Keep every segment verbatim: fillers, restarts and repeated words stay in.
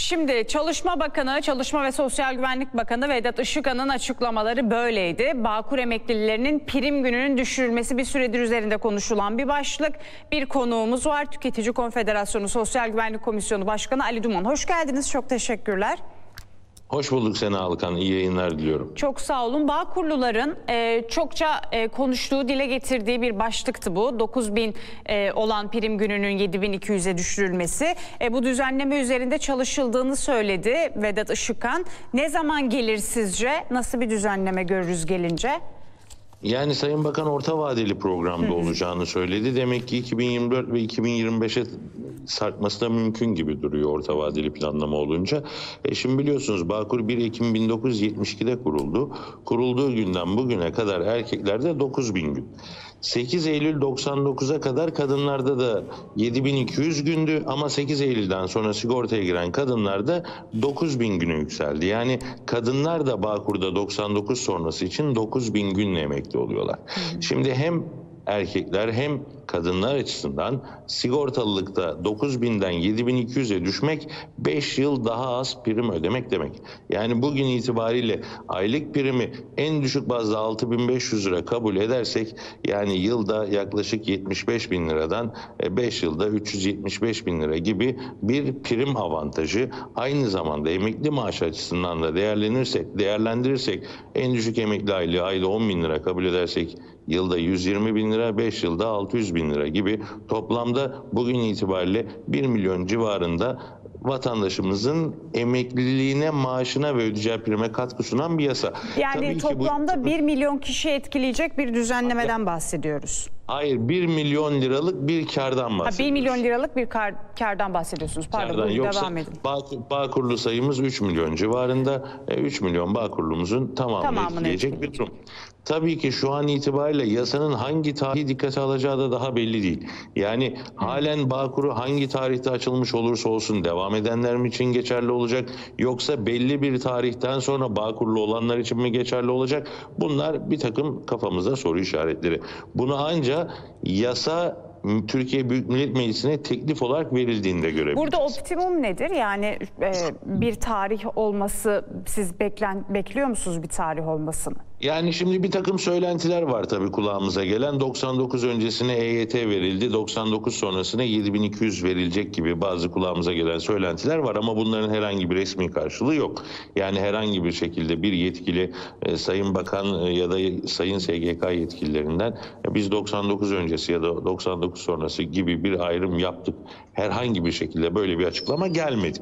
Şimdi Çalışma Bakanı, Çalışma ve Sosyal Güvenlik Bakanı Vedat Işıkhan'ın açıklamaları böyleydi. Bağkur emeklilerinin prim gününün düşürülmesi bir süredir üzerinde konuşulan bir başlık. Bir konuğumuz var. Tüketici Konfederasyonu Sosyal Güvenlik Komisyonu Başkanı Ali Duman. Hoş geldiniz. Çok teşekkürler. Hoş bulduk Sena Alkan. İyi yayınlar diliyorum. Çok sağ olun. Bağkurluların e, çokça e, konuştuğu, dile getirdiği bir başlıktı bu. dokuz bin e, olan prim gününün yedi bin iki yüze düşürülmesi. E, bu düzenleme üzerinde çalışıldığını söyledi Vedat Işıkhan. Ne zaman gelir sizce? Nasıl bir düzenleme görürüz gelince? Yani Sayın Bakan orta vadeli programda hı hı. olacağını söyledi. Demek ki iki bin yirmi dört ve iki bin yirmi beşe sarkması da mümkün gibi duruyor orta vadeli planlama olunca. E şimdi biliyorsunuz Bağkur bir Ekim bin dokuz yüz yetmiş ikide kuruldu. Kurulduğu günden bugüne kadar erkeklerde dokuz bin gün. sekiz Eylül doksan dokuza kadar kadınlarda da yedi bin iki yüz gündü ama sekiz Eylül'den sonra sigortaya giren kadınlarda dokuz bin güne yükseldi. Yani kadınlar da Bağkur'da doksan dokuz sonrası için dokuz bin günle emekli oluyorlar. Şimdi hem erkekler hem kadınlar açısından sigortalılıkta dokuz binden yedi bin iki yüze düşmek beş yıl daha az prim ödemek demek. Yani bugün itibariyle aylık primi en düşük bazda altı bin beş yüz lira kabul edersek yani yılda yaklaşık yetmiş beş bin liradan beş yılda üç yüz yetmiş beş bin lira gibi bir prim avantajı, aynı zamanda emekli maaşı açısından da değerlenirsek, değerlendirirsek en düşük emekli aylığı ayda on bin lira kabul edersek yılda yüz yirmi bin lira, beş yılda altı yüz bin lira gibi toplamda bugün itibariyle bir milyon civarında vatandaşımızın emekliliğine, maaşına ve ödeyeceği prime katkı sunan bir yasa. Yani Tabii toplamda bu... bir milyon kişi etkileyecek bir düzenlemeden bahsediyoruz. Hayır, bir milyon liralık bir kardan bahsediyoruz. Ha, bir milyon liralık bir kar, kardan bahsediyorsunuz. Pardon, kardan. Yoksa devam edin. Bağ, Bağkurlu sayımız üç milyon civarında. üç milyon Bağkurlumuzun tamamını, tamamını etkileyecek etkileyecek bir durum. Tabii ki şu an itibariyle yasanın hangi tarihi dikkate alacağı da daha belli değil. Yani Hı. halen Bağkur'u hangi tarihte açılmış olursa olsun devam edenler mi için geçerli olacak? Yoksa belli bir tarihten sonra Bağkurlu olanlar için mi geçerli olacak? Bunlar bir takım kafamızda soru işaretleri. Bunu ancak yasa Türkiye Büyük Millet Meclisi'ne teklif olarak verildiğinde görebiliriz. Burada optimum nedir? Yani e, bir tarih olması, siz beklen, bekliyor musunuz bir tarih olmasını? Yani şimdi bir takım söylentiler var tabii kulağımıza gelen. doksan dokuz öncesine E Y T verildi, doksan dokuz sonrasına yedi bin iki yüz verilecek gibi bazı kulağımıza gelen söylentiler var ama bunların herhangi bir resmi karşılığı yok. Yani herhangi bir şekilde bir yetkili e, Sayın Bakan e, ya da Sayın S G K yetkililerinden e, biz doksan dokuz öncesi ya da doksan dokuz sonrası gibi bir ayrım yaptık. Herhangi bir şekilde böyle bir açıklama gelmedi.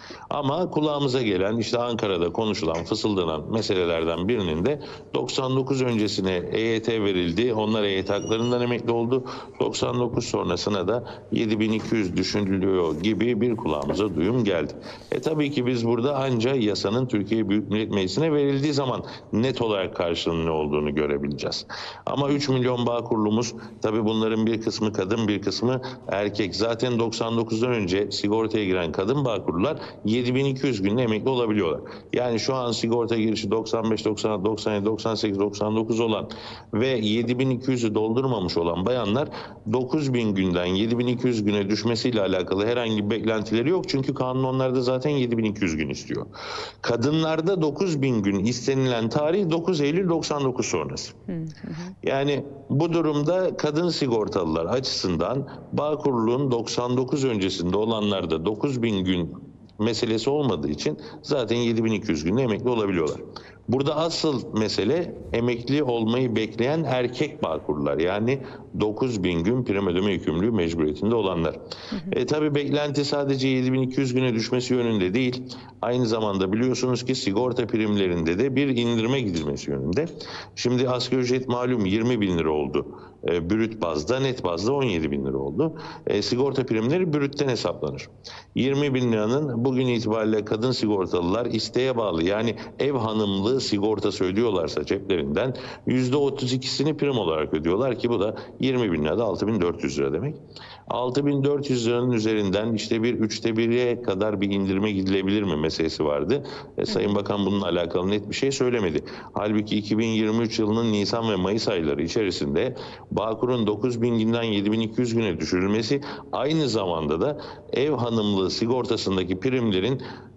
Ama kulağımıza gelen işte Ankara'da konuşulan, fısıldanan meselelerden birinin de doksan dokuz öncesine E Y T verildi. Onlar E Y T haklarından emekli oldu. doksan dokuz sonrasına da yedi bin iki yüz düşünülüyor gibi bir kulağımıza duyum geldi. E tabii ki biz burada ancak yasanın Türkiye Büyük Millet Meclisi'ne verildiği zaman net olarak karşılığının ne olduğunu görebileceğiz. Ama üç milyon Bağkurlumuz, tabii bunların bir kısmı kadın, bir kısmı erkek. Zaten doksan dokuzdan önce sigortaya giren kadın Bağkurlular yedi bin iki yüz günde emekli olabiliyorlar. Yani şu an sigorta girişi doksan beş, doksan altı, doksan yedi, doksan sekiz, doksan dokuz olan ve yedi bin iki yüzü doldurmamış olan bayanlar dokuz bin günden yedi bin iki yüz güne düşmesiyle alakalı herhangi bir beklentileri yok. Çünkü kanun onlarda zaten yedi bin iki yüz gün istiyor. Kadınlarda dokuz bin gün istenilen tarih dokuz Eylül doksan dokuz sonrası. Yani bu durumda kadın sigortalılar açısından Bağkurluğun doksan dokuz öncesinde olanlarda dokuz bin gün meselesi olmadığı için zaten yedi bin iki yüz günde emekli olabiliyorlar. Burada asıl mesele emekli olmayı bekleyen erkek Bağkurlular. Yani dokuz bin gün prim ödeme yükümlülüğü mecburiyetinde olanlar. Hı hı. E, tabii beklenti sadece yedi bin iki yüz güne düşmesi yönünde değil. Aynı zamanda biliyorsunuz ki sigorta primlerinde de bir indirime gidilmesi yönünde. Şimdi asgari ücret malum yirmi bin lira oldu. E, brüt bazda, net bazda on yedi bin lira oldu. E, sigorta primleri brütten hesaplanır. yirmi bin liranın bugün itibariyle kadın sigortalılar isteğe bağlı, yani ev hanımlığı sigortası ödüyorlarsa ceplerinden yüzde otuz ikisini prim olarak ödüyorlar ki bu da yirmi bin lirada altı bin dört yüz lira demek. altı bin dört yüz liranın üzerinden işte bir üçte bire kadar bir indirime gidilebilir mi meselesi vardı. E, Sayın Bakan bununla alakalı net bir şey söylemedi. Halbuki iki bin yirmi üç yılının Nisan ve Mayıs ayları içerisinde Bağkur'un dokuz bin günden yedi bin iki yüz güne düşürülmesi aynı zamanda da ev hanımlığı sigortasındaki primlerin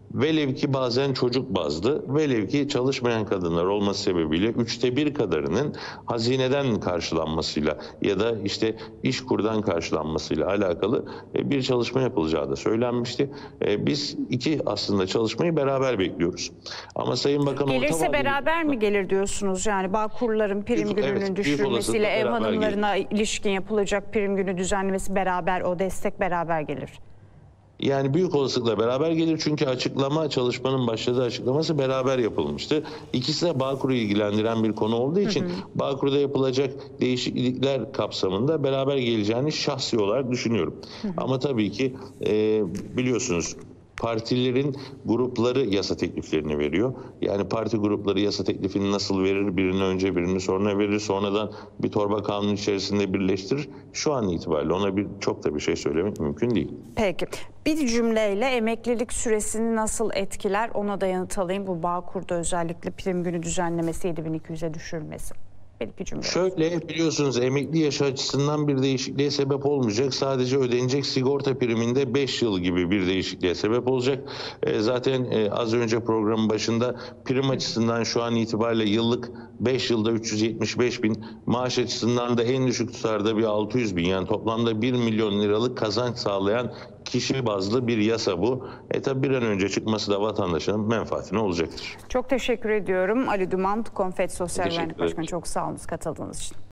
Velev ki bazen çocuk bazlı, velev ki çalışmayan kadınlar olması sebebiyle üçte bir kadarının hazineden karşılanmasıyla ya da işte İşkur'dan karşılanmasıyla alakalı bir çalışma yapılacağı da söylenmişti. Biz iki aslında çalışmayı beraber bekliyoruz. Ama Sayın Bakan gelirse orta vadeli... beraber mi gelir diyorsunuz? Yani Bağkurların prim Büyük- gününün evet, büyük düşürülmesiyle olasılıkla ev beraber hanımlarına ilişkin yapılacak prim günü düzenlemesi beraber, o destek beraber gelir. Yani büyük olasılıkla beraber gelir çünkü açıklama, çalışmanın başladığı açıklaması beraber yapılmıştı. İkisi de Bağkur'u ilgilendiren bir konu olduğu için hı hı. Bağkur'da yapılacak değişiklikler kapsamında beraber geleceğini şahsi olarak düşünüyorum. Hı hı. Ama tabii ki e, biliyorsunuz partilerin grupları yasa tekliflerini veriyor. Yani parti grupları yasa teklifini nasıl verir? Birini önce birini sonra verir. Sonradan bir torba kanun içerisinde birleştirir. Şu an itibariyle ona bir çok da bir şey söylemek mümkün değil. Peki. Bir cümleyle emeklilik süresini nasıl etkiler? Ona da yanıt alayım. Bu Bağkur'da özellikle prim günü düzenlemesi yedi bin iki yüze düşürülmesi. Şöyle biliyorsunuz emekli yaşı açısından bir değişikliğe sebep olmayacak. Sadece ödenecek sigorta priminde beş yıl gibi bir değişikliğe sebep olacak. E, zaten e, az önce programın başında prim açısından şu an itibariyle yıllık beş yılda üç yüz yetmiş beş bin, maaş açısından da en düşük tutarda bir altı yüz bin, yani toplamda bir milyon liralık kazanç sağlayan kişi bazlı bir yasa bu. E tabi bir an önce çıkması da vatandaşın menfaatine olacaktır. Çok teşekkür ediyorum. Ali Duman, Konfet Sosyal Güvenlik Başkanı. Çok sağ olun katıldığınız için.